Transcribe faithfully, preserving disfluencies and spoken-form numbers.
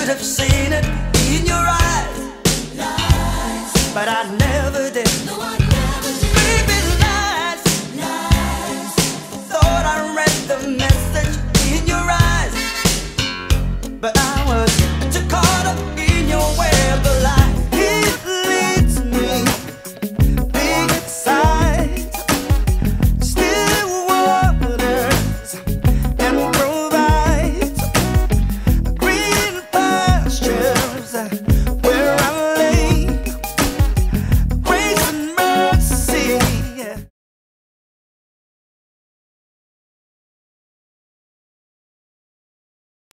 have seen it in your eyes, but I never